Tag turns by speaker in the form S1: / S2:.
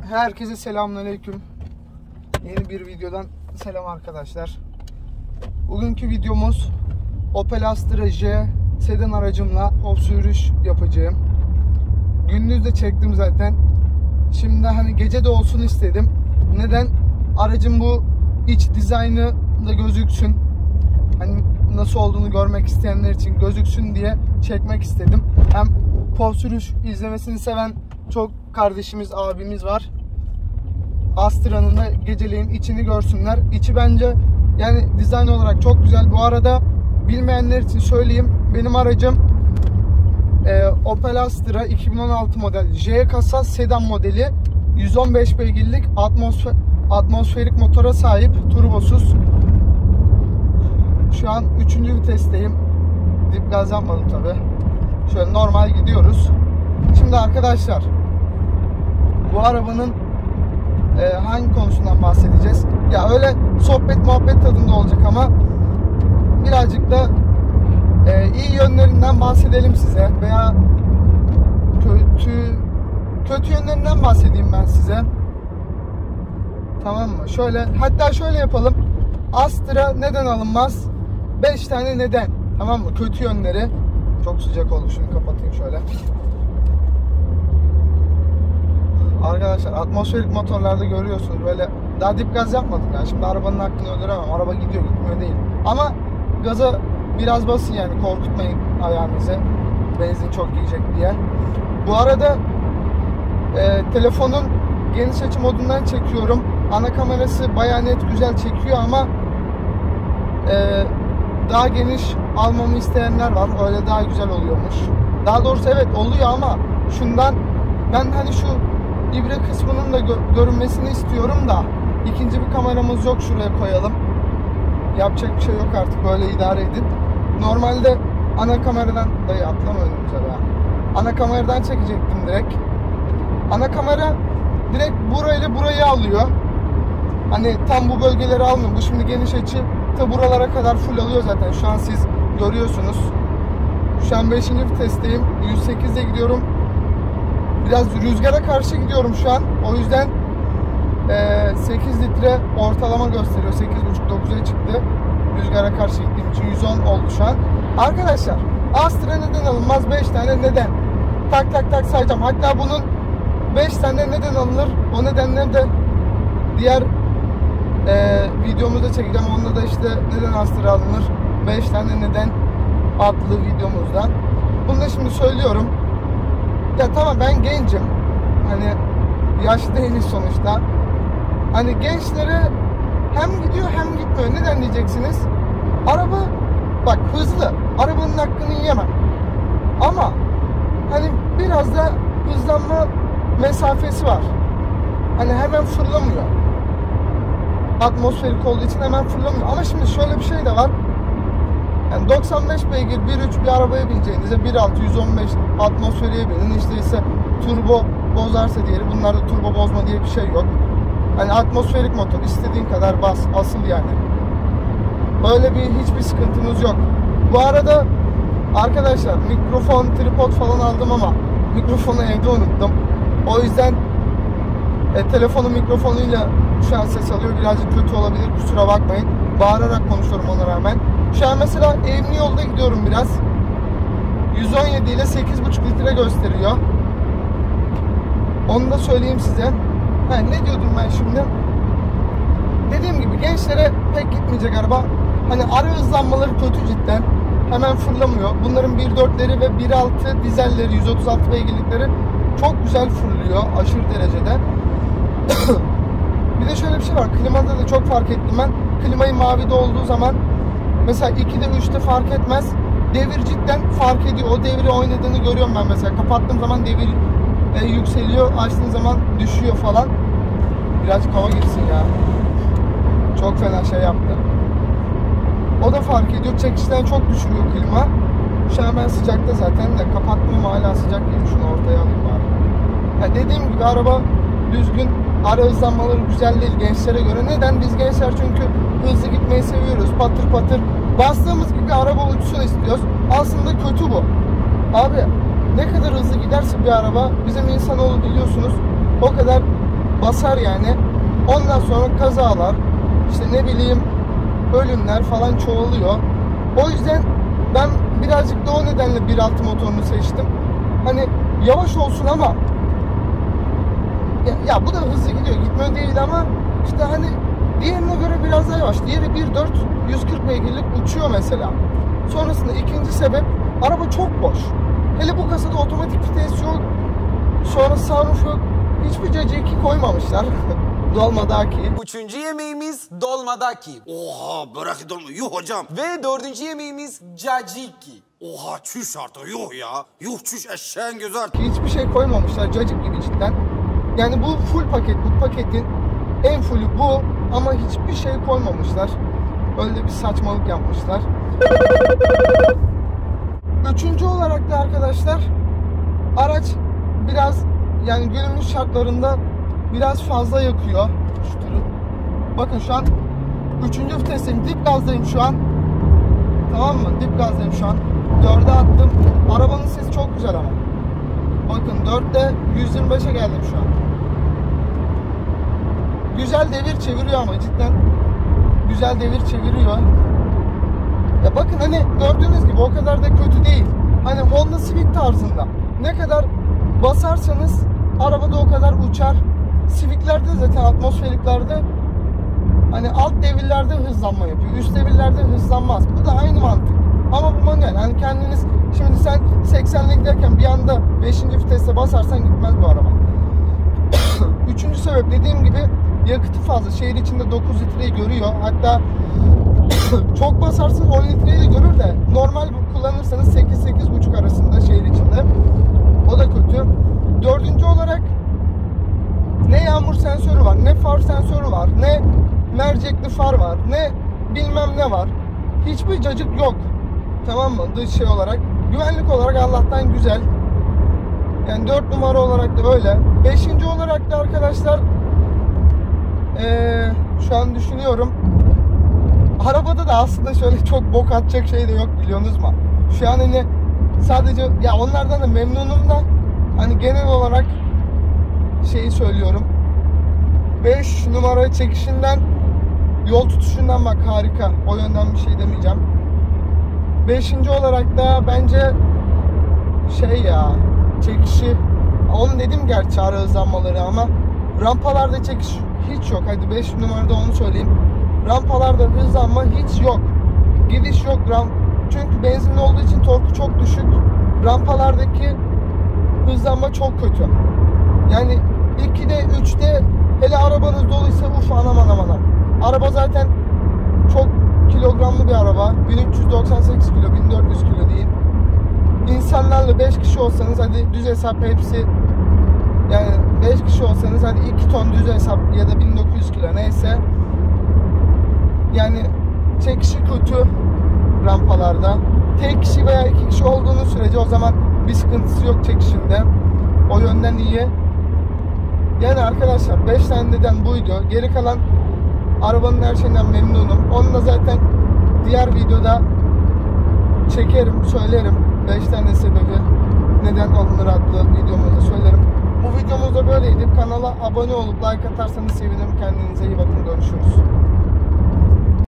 S1: Herkese selamünaleyküm. Yeni bir videodan selam arkadaşlar. Bugünkü videomuz Opel Astra J sedan aracımla off sürüş yapacağım. Gündüz de çektim zaten. Şimdi hani gece de olsun istedim. Neden? Aracın bu iç dizaynı da gözüksün. Hani nasıl olduğunu görmek isteyenler için gözüksün diye çekmek istedim. Hem off sürüş izlemesini seven çok kardeşimiz, abimiz var. Astra'nın da geceleyin içini görsünler. İçi bence yani dizayn olarak çok güzel. Bu arada bilmeyenler için söyleyeyim. Benim aracım Opel Astra 2016 model J kasa sedan modeli. 115 beygirlik atmosferik motora sahip, turbosuz. Şu an 3. vitesteyim. Dip gaz yapmadım tabi. Şöyle normal gidiyoruz. Şimdi arkadaşlar, bu arabanın hangi konusundan bahsedeceğiz? Ya öyle sohbet muhabbet tadında olacak ama birazcık da iyi yönlerinden bahsedelim size veya kötü yönlerinden bahsedeyim ben size. Tamam mı? Hatta şöyle yapalım. Astra neden alınmaz? 5 tane neden. Tamam mı? Kötü yönleri. Çok sıcak oldu. Şunu kapatayım şöyle. Arkadaşlar atmosferik motorlarda görüyorsunuz böyle daha dip gaz yapmadık yani. Şimdi arabanın hakkını öldüremem. Araba gidiyor, gitmiyor değil. Ama gaza biraz basın yani, korkutmayın ayağınızı. Benzin çok yiyecek diye. Bu arada telefonun geniş açı modundan çekiyorum. Ana kamerası bayağı net, güzel çekiyor ama daha geniş almamı isteyenler var. Öyle daha güzel oluyormuş. Daha doğrusu evet oluyor ama şundan ben hani şu ibre kısmının da görünmesini istiyorum da ikinci bir kameramız yok, şuraya koyalım. Yapacak bir şey yok artık, böyle idare edin. Normalde ana kameradan atlama önümüze be. Ana kameradan çekecektim direkt. Ana kamera direkt burayla burayı alıyor. Hani tam bu bölgeleri almıyor. Bu şimdi geniş açı ta buralara kadar full alıyor zaten. Şu an siz görüyorsunuz. Şu an 5. vitesteyim. 108'de gidiyorum. Biraz rüzgara karşı gidiyorum şu an. O yüzden 8 litre ortalama gösteriyor. 8,5-9'a çıktı. Rüzgara karşı gittiğim için 110 oldu şu an. Arkadaşlar, Astra neden alınmaz? 5 tane neden. Tak sayacağım. Hatta bunun 5 tane neden alınır. O nedenleri de diğer videomuzda çekeceğim. Onda da işte neden Astra alınır? 5 tane neden adlı videomuzda. Bunu da şimdi söylüyorum. Ya tamam, ben gencim. Hani yaşlı değiliz sonuçta. Hani gençlere hem gidiyor hem gitmiyor. Neden diyeceksiniz? Araba bak hızlı. Arabanın hakkını yiyemem. Ama hani biraz da hızlanma mesafesi var. Hani hemen fırlamıyor. Atmosferik olduğu için hemen fırlamıyor. Ama şimdi şöyle bir şey de var. Yani 95 beygir 1.3 bir arabaya bineceğinize 1.6 115 atmosferiye binin. İşte ise turbo bozarsa diğeri. Bunlarda turbo bozma diye bir şey yok. Hani atmosferik motor, istediğin kadar bas, asıl yani. Öyle hiçbir sıkıntımız yok. Bu arada arkadaşlar mikrofon, tripod falan aldım ama mikrofonu evde unuttum. O yüzden telefonun mikrofonuyla şu an ses alıyor. Birazcık kötü olabilir, kusura bakmayın. Bağırarak konuşuyorum ona rağmen. Şu an mesela eğimli yolda gidiyorum biraz. 117 ile 8,5 litre gösteriyor. Onu da söyleyeyim size. Ne diyordum ben şimdi? Dediğim gibi gençlere pek gitmeyecek araba. Hani ara hızlanmaları kötü cidden. Hemen fırlamıyor. Bunların 1.4'leri ve 1.6 dizelleri, 136 beygirlikleri çok güzel fırlıyor aşırı derecede. Bir de şöyle bir şey var. Klimada da çok fark ettim ben. Klimayı mavide olduğu zaman mesela 2'de 3'te fark etmez. Devir cidden fark ediyor. O devri oynadığını görüyorum ben mesela. Kapattığım zaman devir yükseliyor. Açtığım zaman düşüyor falan. Birazcık hava girsin ya. Çok fena şey yaptı. O da fark ediyor. Çekişten çok düşürüyor klima. Şu an ben sıcakta zaten de kapattım ama hala sıcak değil. Şunu ortaya alayım bari. Ya dediğim gibi araba düzgün. Ara hızlanmaları güzel değil gençlere göre. Neden? Biz gençler çünkü hızlı gitmeyi seviyoruz. Patır patır bastığımız gibi araba uçsun istiyoruz. Aslında kötü bu. Abi ne kadar hızlı giderse bir araba, bizim insanoğlu biliyorsunuz o kadar basar yani. Ondan sonra kazalar, işte ne bileyim ölümler falan çoğalıyor. O yüzden ben birazcık da o nedenle 1.6 motorunu seçtim. Hani yavaş olsun ama ya bu da hızlı gidiyor. Gitmiyor değil ama işte hani diğerine göre biraz daha yavaş. Diğeri 1.4 140 beygirlik uçuyor mesela. Sonrasında ikinci sebep, araba çok boş. Hele bu kasada otomatik vites yok. Sonra sunroof yok. Hiçbir cacıki koymamışlar. Dolmadaki.
S2: Üçüncü yemeğimiz dolmadaki.
S3: Oha bırak dolma yuh hocam.
S2: Ve dördüncü yemeğimiz caciki.
S3: Oha çüş artık yuh ya. Yuh çüş eşeğin gözü artık.
S1: Hiçbir şey koymamışlar, cacık gibi cidden. Yani bu full paket, bu paketin en fullü bu ama hiçbir şey koymamışlar. Öyle bir saçmalık yapmışlar. Üçüncü olarak da arkadaşlar, araç biraz yani günümüz şartlarında biraz fazla yakıyor. Bakın şu an 3. vitesteyim, dip gazdayım şu an. Tamam mı? Dip gazdayım şu an. 4'e attım. Arabanın sesi çok güzel ama. Bakın 4'te 125'e geldim şu an. Güzel devir çeviriyor ama cidden. Güzel devir çeviriyor. Ya bakın hani gördüğünüz gibi o kadar da kötü değil. Hani Honda Civic tarzında. Ne kadar basarsanız arabada o kadar uçar. Civic'lerde zaten atmosferiklerde hani alt devirlerde hızlanma yapıyor. Üst devirlerde hızlanmaz. Bu da aynı mantık. Ama bu manuel. Hani kendiniz şimdi sen 80'le giderken bir anda 5. viteste basarsan gitmez bu araba. Üçüncü sebep dediğim gibi yakıtı fazla. Şehir içinde 9 litreyi görüyor. Hatta çok basarsınız 10 litreyi de görür de normal kullanırsanız 8-8,5 arasında şehir içinde. O da kötü. Dördüncü olarak ne yağmur sensörü var, ne far sensörü var, ne mercekli far var, ne bilmem ne var. Hiçbir cacık yok. Tamam mı? Dış şey olarak. Güvenlik olarak Allah'tan güzel. Yani 4 numara olarak da öyle. 5. olarak da arkadaşlar şu an düşünüyorum. Arabada da aslında şöyle çok bok atacak şey de yok biliyorsunuz mu? Şu an hani sadece ya onlardan da memnunum da hani genel olarak şeyi söylüyorum. 5 numara çekişinden, yol tutuşundan bak harika. O yönden bir şey demeyeceğim. 5. olarak da bence şey ya çekişi. Onu dedim gerçi ara hızlanmaları ama rampalarda çekiş hiç yok. Hadi 5 numarada onu söyleyeyim. Rampalarda hızlanma hiç yok. Gidiş yok. Çünkü benzinli olduğu için torku çok düşük. Rampalardaki hızlanma çok kötü. Yani 2'de 3'te hele arabanız doluysa uf anam. Araba zaten çok kilogramlı bir araba. 1398 kilo, 1400 kilo değil. İnsanlarla 5 kişi olsanız hadi düz hesap hepsi yani 5 kişi olsanız hadi 2 ton düz hesap ya da 1900 kilo neyse. Yani çekişi kötü rampalarda. Tek kişi veya 2 kişi olduğunuz sürece o zaman bir sıkıntısı yok çekişinde. O yönden iyi. Yani arkadaşlar 5 tane neden buydu. Geri kalan arabanın her şeyinden memnunum. Onu da zaten diğer videoda çekerim, söylerim. 5 tane sebebi neden alınır adlı videomuzda söylerim. Bu videomuz da böyleydi. Kanala abone olup like atarsanız sevinirim. Kendinize iyi bakın. Görüşürüz.